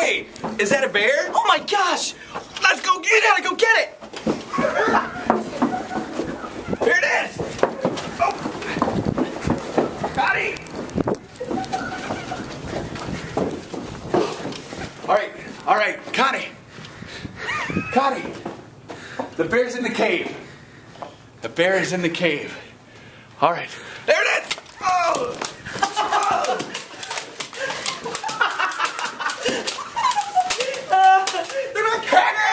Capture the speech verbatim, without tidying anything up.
Wait, is that a bear? Oh my gosh! Let's go get it! We gotta go get it! Here it is! Oh. Connie! All right, all right, Connie. Connie, the bear's in the cave. The bear is in the cave. All right, there it is! Oh! Oh! They're not crackers!